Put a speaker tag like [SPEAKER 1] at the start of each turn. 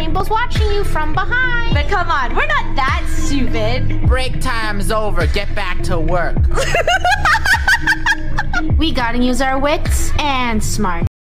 [SPEAKER 1] Rainbow's watching you from behind.
[SPEAKER 2] But come on, we're not that stupid.
[SPEAKER 3] Break time's over. Get back to work.
[SPEAKER 1] We gotta use our wits and smarts.